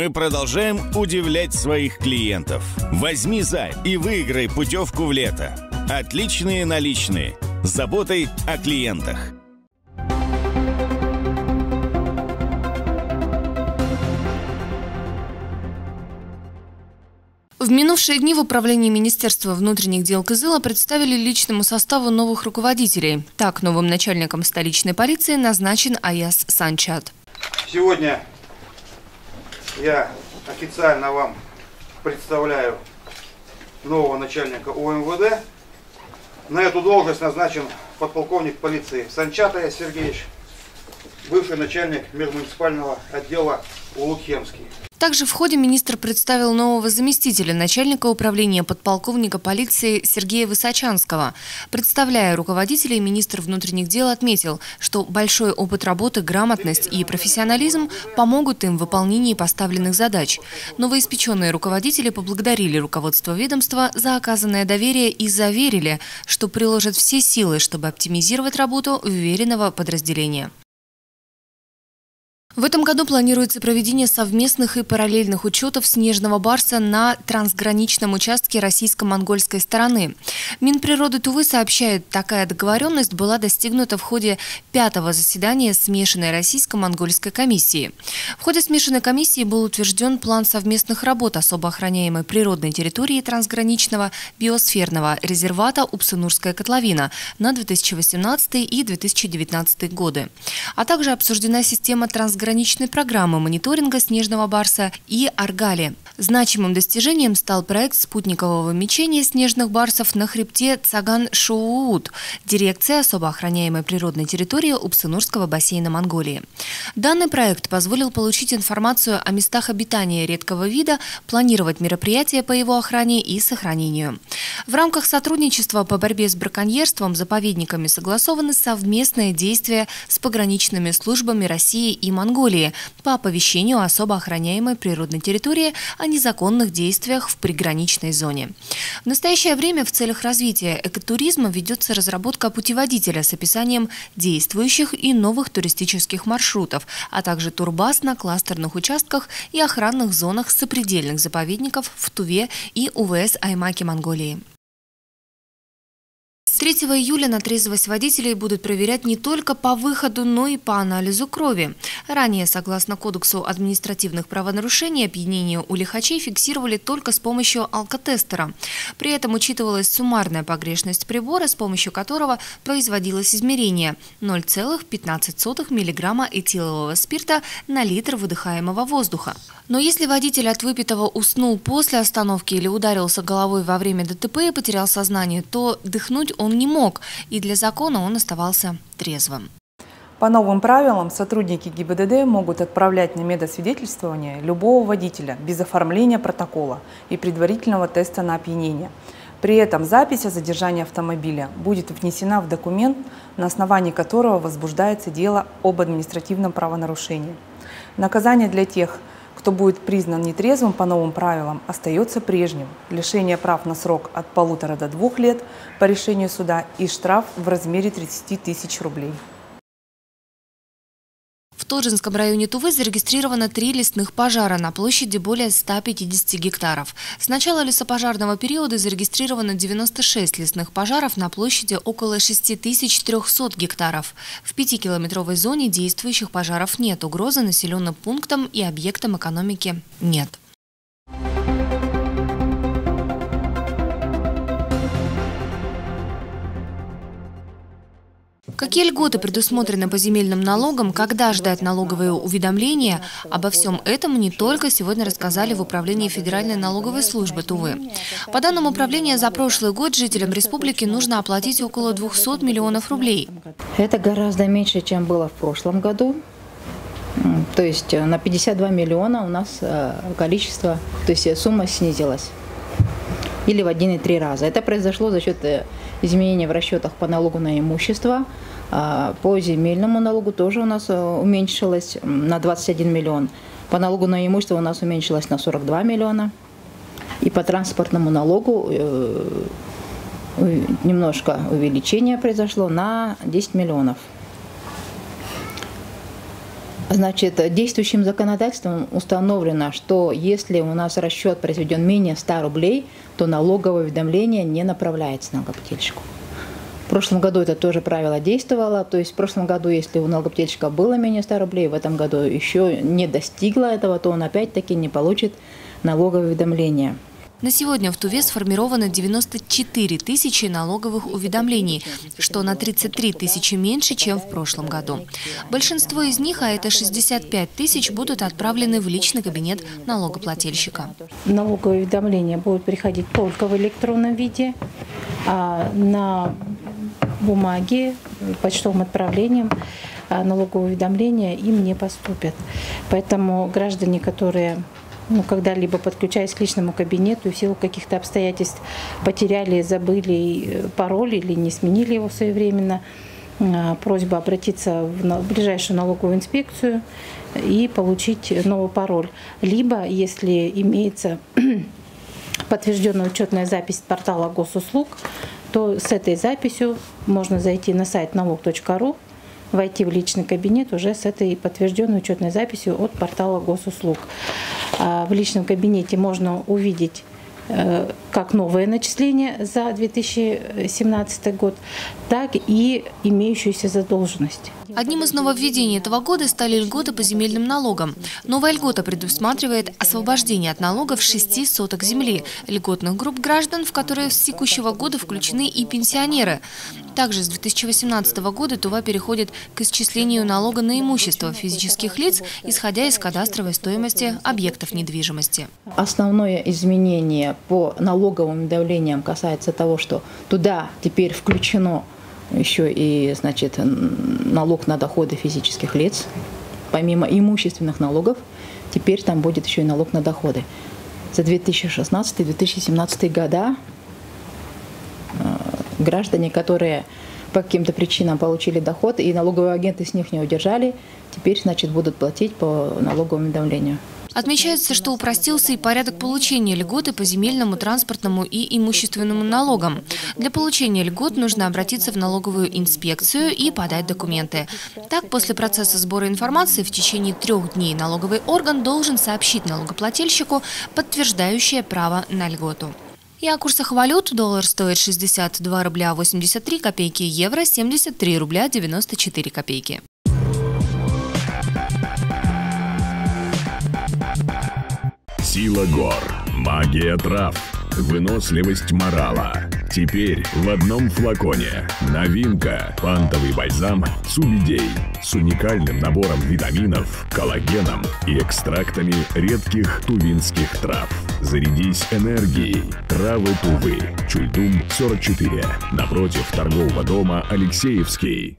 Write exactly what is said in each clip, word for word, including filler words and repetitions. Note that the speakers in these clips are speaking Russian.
Мы продолжаем удивлять своих клиентов. Возьми займ и выиграй путевку в лето. Отличные наличные. С заботой о клиентах. В минувшие дни в управлении Министерства внутренних дел Кызыла представили личному составу новых руководителей. Так, новым начальником столичной полиции назначен Аяз Санчат. Сегодня я официально вам представляю нового начальника УМВД. На эту должность назначен подполковник полиции Санчат Аяз Сергеевич, бывший начальник межмуниципального отдела Улугхемский. Также в ходе министр представил нового заместителя начальника управления подполковника полиции Сергея Высочанского. Представляя руководителей, министр внутренних дел отметил, что большой опыт работы, грамотность и профессионализм помогут им в выполнении поставленных задач. Новоиспеченные руководители поблагодарили руководство ведомства за оказанное доверие и заверили, что приложат все силы, чтобы оптимизировать работу вверенного подразделения. В этом году планируется проведение совместных и параллельных учетов снежного барса на трансграничном участке российско-монгольской стороны. Минприроды Тувы сообщает, такая договоренность была достигнута в ходе пятого заседания смешанной российско-монгольской комиссии. В ходе смешанной комиссии был утвержден план совместных работ особо охраняемой природной территории трансграничного биосферного резервата Упсынурская котловина на две тысячи восемнадцатый и две тысячи девятнадцатый годы. А также обсуждена система трансграничной граничной программы мониторинга снежного барса и Аргали. Значимым достижением стал проект спутникового мечения снежных барсов на хребте Цаган-Шоуут, дирекция особо охраняемой природной территории Упсынурского бассейна Монголии. Данный проект позволил получить информацию о местах обитания редкого вида, планировать мероприятия по его охране и сохранению. В рамках сотрудничества по борьбе с браконьерством заповедниками согласованы совместные действия с пограничными службами России и Монголии по оповещению особо охраняемой природной территории о незаконных действиях в приграничной зоне. В настоящее время в целях развития экотуризма ведется разработка путеводителя с описанием действующих и новых туристических маршрутов, а также турбаз на кластерных участках и охранных зонах сопредельных заповедников в Туве и УВС Аймаке Монголии. С третьего июля на трезвость водителей будут проверять не только по выходу, но и по анализу крови. Ранее, согласно Кодексу административных правонарушений, опьянение у лихачей фиксировали только с помощью алкотестера. При этом учитывалась суммарная погрешность прибора, с помощью которого производилось измерение – ноль целых пятнадцать сотых миллиграмма этилового спирта на литр выдыхаемого воздуха. Но если водитель от выпитого уснул после остановки или ударился головой во время ДТП и потерял сознание, то дыхнуть он не мог, и для закона он оставался трезвым. По новым правилам сотрудники ГИБДД могут отправлять на медосвидетельствование любого водителя без оформления протокола и предварительного теста на опьянение. При этом запись о задержании автомобиля будет внесена в документ, на основании которого возбуждается дело об административном правонарушении. Наказание для тех, кто будет признан нетрезвым по новым правилам, остается прежним – лишение прав на срок от полутора до двух лет по решению суда и штраф в размере тридцати тысяч рублей. В Толжинском районе Тувы зарегистрировано три лесных пожара на площади более ста пятидесяти гектаров. С начала лесопожарного периода зарегистрировано девяносто шесть лесных пожаров на площади около шести тысяч трёхсот гектаров. В пятикилометровой зоне действующих пожаров нет, угрозы населенным пунктам и объектам экономики нет. Какие льготы предусмотрены по земельным налогам, когда ждать налоговые уведомления? Обо всем этом не только сегодня рассказали в Управлении Федеральной налоговой службы Тувы. По данным управления, за прошлый год жителям республики нужно оплатить около двухсот миллионов рублей. Это гораздо меньше, чем было в прошлом году. То есть на пятьдесят два миллиона у нас количество, то есть сумма снизилась. Или в один и три раза. Это произошло за счет изменения в расчетах по налогу на имущество. По земельному налогу тоже у нас уменьшилось на двадцать один миллион. По налогу на имущество у нас уменьшилось на сорок два миллиона. И по транспортному налогу немножко увеличение произошло на десять миллионов. Значит, действующим законодательством установлено, что если у нас расчет произведен менее ста рублей, то налоговое уведомление не направляется налогоплательщику. В прошлом году это тоже правило действовало, то есть в прошлом году, если у налогоплательщика было менее ста рублей, в этом году еще не достигло этого, то он опять-таки не получит налоговое уведомление. На сегодня в Туве сформировано девяносто четыре тысячи налоговых уведомлений, что на тридцать три тысячи меньше, чем в прошлом году. Большинство из них, а это шестьдесят пять тысяч, будут отправлены в личный кабинет налогоплательщика. Налоговые уведомления будут приходить только в электронном виде, а на бумаге, почтовым отправлением налоговые уведомления им не поступят. Поэтому граждане, которые ну, когда-либо подключаясь к личному кабинету и в силу каких-то обстоятельств потеряли, забыли пароль или не сменили его своевременно, просьба обратиться в ближайшую налоговую инспекцию и получить новый пароль. Либо, если имеется подтвержденная учетная запись портала госуслуг, то с этой записью можно зайти на сайт налог точка ру, войти в личный кабинет уже с этой подтвержденной учетной записью от портала госуслуг. В личном кабинете можно увидеть как новое начисление за две тысячи семнадцатый год, так и имеющуюся задолженность. Одним из нововведений этого года стали льготы по земельным налогам. Новая льгота предусматривает освобождение от налогов шести соток земли, льготных групп граждан, в которые с текущего года включены и пенсионеры. Также с две тысячи восемнадцатого года Тува переходит к исчислению налога на имущество физических лиц, исходя из кадастровой стоимости объектов недвижимости. Основное изменение по налоговым уведомлениям касается того, что туда теперь включено еще и, значит, налог на доходы физических лиц. Помимо имущественных налогов, теперь там будет еще и налог на доходы. За две тысячи шестнадцатый — две тысячи семнадцатый года граждане, которые по каким-то причинам получили доход, и налоговые агенты с них не удержали, теперь, значит, будут платить по налоговому уведомлению. Отмечается, что упростился и порядок получения льготы по земельному, транспортному и имущественному налогам. Для получения льгот нужно обратиться в налоговую инспекцию и подать документы. Так, после процесса сбора информации в течение трех дней налоговый орган должен сообщить налогоплательщику подтверждающее право на льготу. И о курсах валют: доллар стоит шестьдесят два рубля восемьдесят три копейки, евро семьдесят три рубля девяносто четыре копейки. Сила гор, магия трав, выносливость морала. Теперь в одном флаконе. Новинка. Пантовый бальзам Субидей с уникальным набором витаминов, коллагеном и экстрактами редких тувинских трав. Зарядись энергией. Травы Тувы. Чульдум сорок четыре. Напротив торгового дома Алексеевский.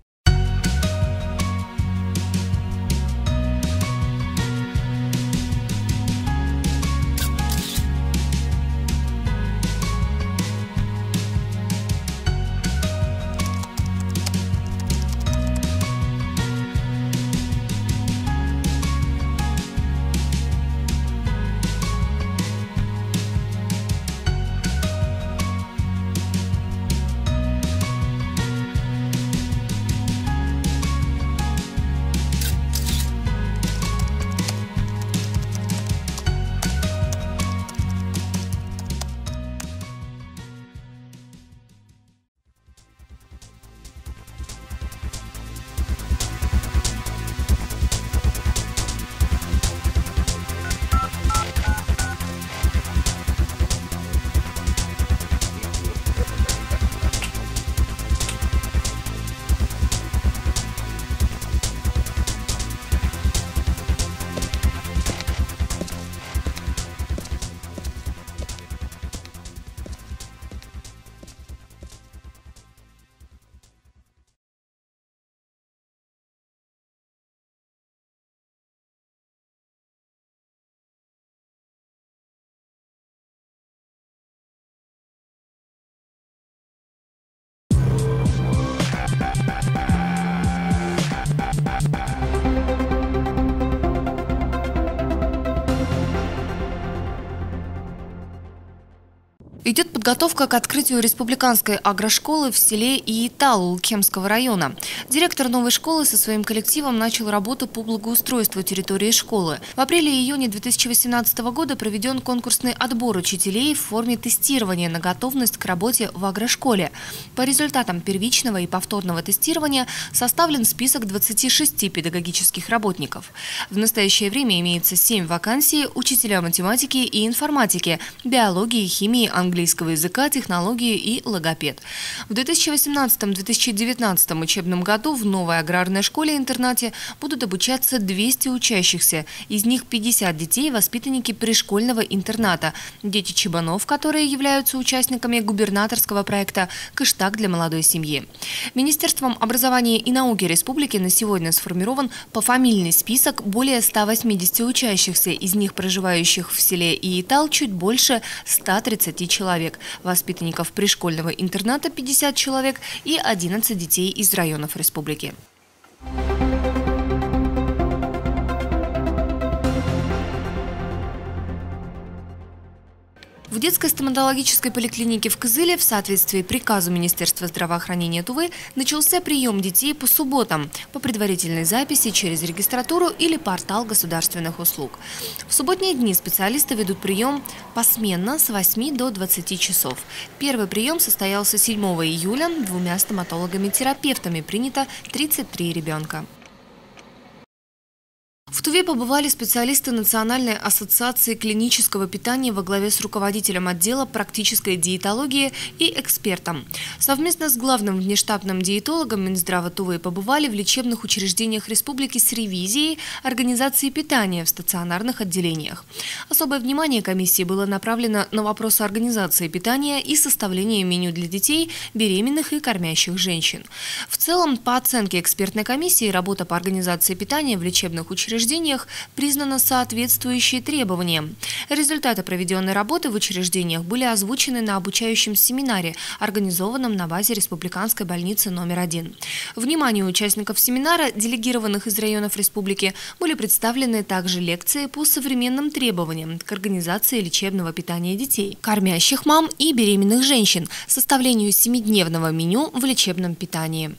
Идет подготовка к открытию республиканской агрошколы в селе Иитал Кемского района. Директор новой школы со своим коллективом начал работу по благоустройству территории школы. В апреле-июне две тысячи восемнадцатого года проведен конкурсный отбор учителей в форме тестирования на готовность к работе в агрошколе. По результатам первичного и повторного тестирования составлен список двадцати шести педагогических работников. В настоящее время имеется семь вакансий учителя математики и информатики, биологии, химии, английского, английского языка, технологии и логопед. В две тысячи восемнадцатом — две тысячи девятнадцатом учебном году в новой аграрной школе-интернате будут обучаться двести учащихся. Из них пятьдесят детей – воспитанники пришкольного интерната. Дети Чебанов, которые являются участниками губернаторского проекта «Кыштак для молодой семьи». Министерством образования и науки республики на сегодня сформирован пофамильный список более ста восьмидесяти учащихся. Из них проживающих в селе Иитал чуть больше ста тридцати человек. человек, воспитанников пришкольного интерната пятьдесят человек и одиннадцать детей из районов республики. В детской стоматологической поликлинике в Кызыле в соответствии приказу Министерства здравоохранения Тувы начался прием детей по субботам по предварительной записи через регистратуру или портал государственных услуг. В субботние дни специалисты ведут прием посменно с восьми до двадцати часов. Первый прием состоялся седьмого июля. Двумя стоматологами-терапевтами принято тридцать три ребенка. В Туве побывали специалисты Национальной ассоциации клинического питания во главе с руководителем отдела практической диетологии и экспертом. Совместно с главным внештатным диетологом Минздрава Тувы побывали в лечебных учреждениях республики с ревизией организации питания в стационарных отделениях. Особое внимание комиссии было направлено на вопросы организации питания и составления меню для детей, беременных и кормящих женщин. В целом, по оценке экспертной комиссии, работа по организации питания в лечебных учреждениях признано соответствующие требованиям. Результаты проведенной работы в учреждениях были озвучены на обучающем семинаре, организованном на базе Республиканской больницы номер один. Вниманию участников семинара, делегированных из районов республики, были представлены также лекции по современным требованиям к организации лечебного питания детей, кормящих мам и беременных женщин, составлению семидневного меню в лечебном питании.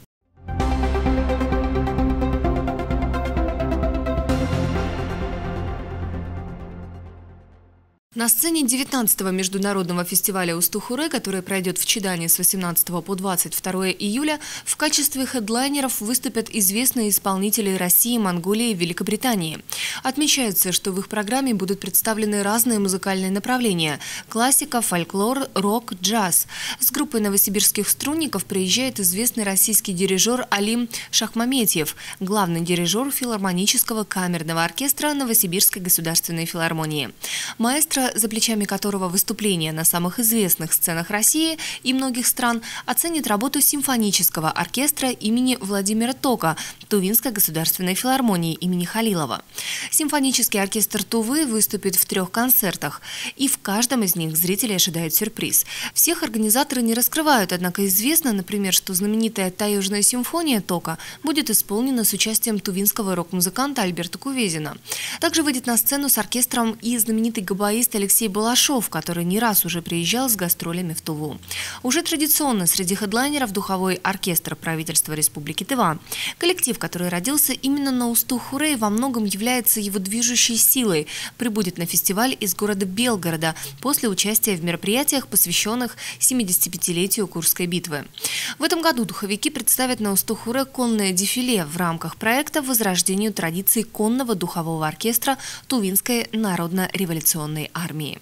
На сцене девятнадцатого международного фестиваля Усту-Хуре, который пройдет в Чидане с восемнадцатого по двадцать второе июля, в качестве хедлайнеров выступят известные исполнители России, Монголии и Великобритании. Отмечается, что в их программе будут представлены разные музыкальные направления – классика, фольклор, рок, джаз. С группой новосибирских струнников приезжает известный российский дирижер Алим Шахмаметьев, главный дирижер филармонического камерного оркестра Новосибирской государственной филармонии. Маэстро, за плечами которого выступления на самых известных сценах России и многих стран, оценит работу симфонического оркестра имени Владимира Тока Тувинской государственной филармонии имени Халилова. Симфонический оркестр Тувы выступит в трех концертах, и в каждом из них зрители ожидают сюрприз. Всех организаторы не раскрывают, однако известно, например, что знаменитая «Таежная симфония» Тока будет исполнена с участием тувинского рок-музыканта Альберта Кувезина. Также выйдет на сцену с оркестром и знаменитый габаист Алексей Балашов, который не раз уже приезжал с гастролями в Туву. Уже традиционно среди хедлайнеров духовой оркестр правительства Республики Тыва. Коллектив, который родился именно на Усту-Хуре, во многом является его движущей силой, прибудет на фестиваль из города Белгорода после участия в мероприятиях, посвященных семидесятипятилетию Курской битвы. В этом году духовики представят на Усту-Хуре конное дефиле в рамках проекта «Возрождению традиций конного духового оркестра Тувинской народно-революционной армии».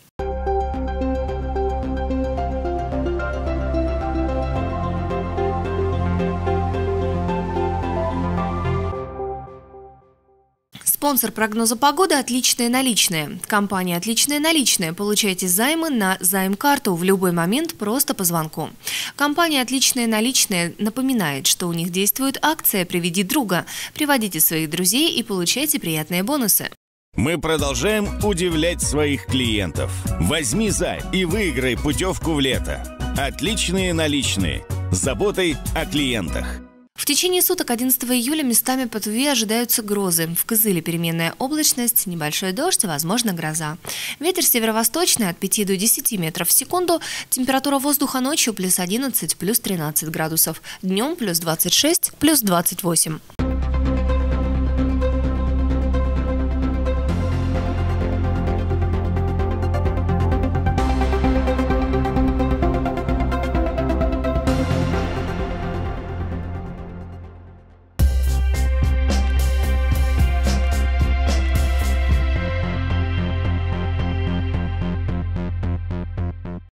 Спонсор прогноза погоды «Отличные наличные». Компания «Отличные наличные». Получайте займы на займ-карту в любой момент просто по звонку. Компания «Отличные наличные» напоминает, что у них действует акция «Приведи друга». Приводите своих друзей и получайте приятные бонусы. Мы продолжаем удивлять своих клиентов. Возьми займ и выиграй путевку в лето. «Отличные наличные». С заботой о клиентах. В течение суток одиннадцатого июля местами по Туве ожидаются грозы. В Кызыле переменная облачность, небольшой дождь и, возможно, гроза. Ветер северо-восточный от пяти до десяти метров в секунду. Температура воздуха ночью плюс одиннадцать, плюс тринадцать градусов. Днем плюс двадцать шесть, плюс двадцать восемь.